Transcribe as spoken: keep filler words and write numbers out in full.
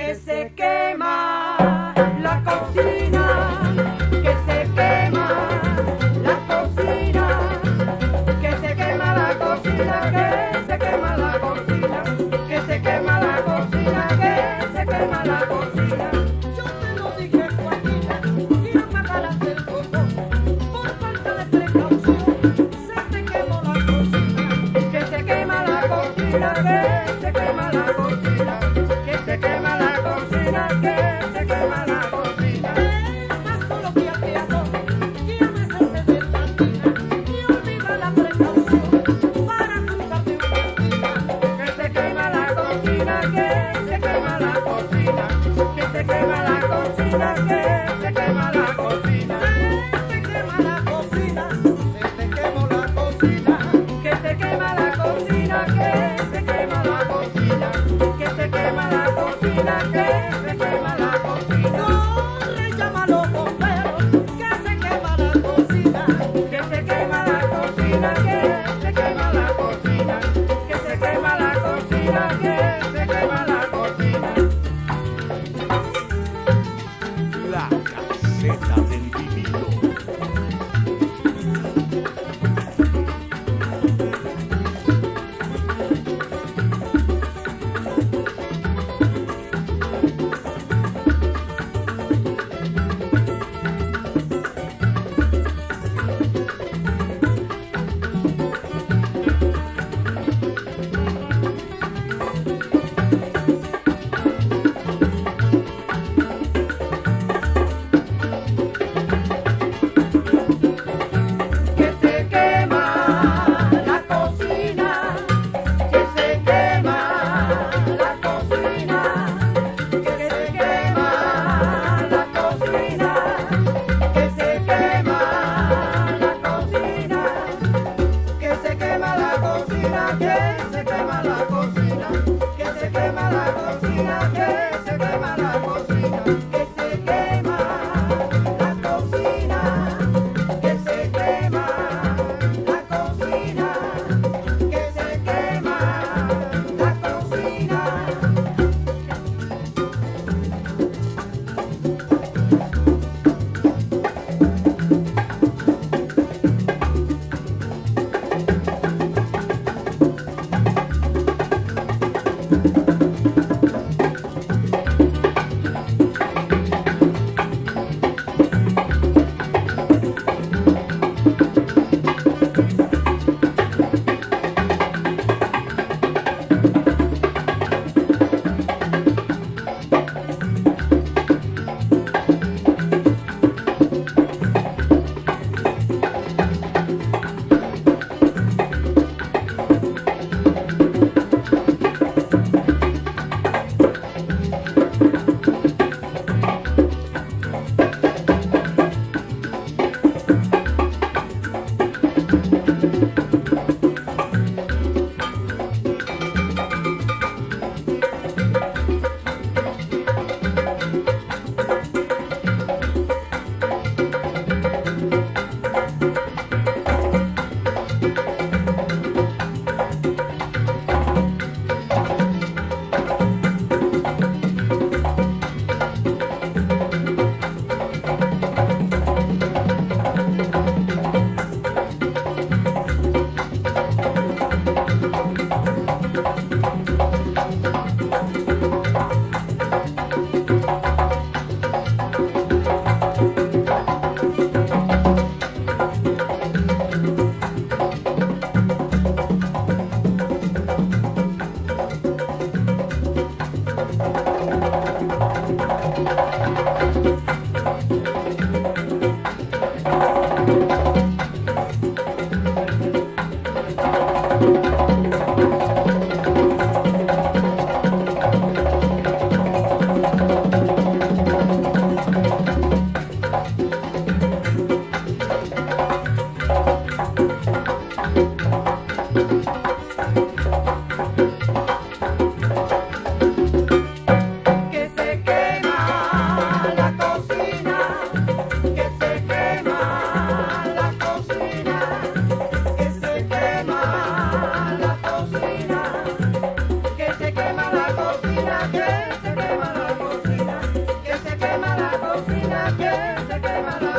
que se quema la cocina, que se quema la cocina, que se quema la cocina, que se quema la cocina, que se quema la cocina, que se quema la cocina. Yo te lo dije, Joaquina, quiero pagar el fuego, por falta de precaución, se te quemó la cocina, que se quema la cocina, que se quema la cocina, que se quema la cocina, que se quema la cocina. Más solo que al teatro, que a veces se desatina y olvida la precaución para cruzarte una esquina. Que se quema la cocina, que se quema la cocina, que se quema la cocina, que se quema la cocina. Se te quema la cocina, se te quemó la cocina, que se quema la cocina, que se quema la cocina, que se quema la cocina, que se quema la cocina. Corre, llama a los bomberos, que se quema la cocina, que se quema la cocina, que se quema la cocina, que se quema la cocina, que se quema la cocina. La caseta del vinilo. Que se quema la cocina, que se quema la cocina, que se quema la cocina, que se quema la cocina, que se quema la cocina, que se quema la cocina, que se quema la cocina, que se quema la cocina, que se quema la cocina, que se quema la cocina, que se quema la cocina. que se quema la cocina, que se quema la cocina. quema la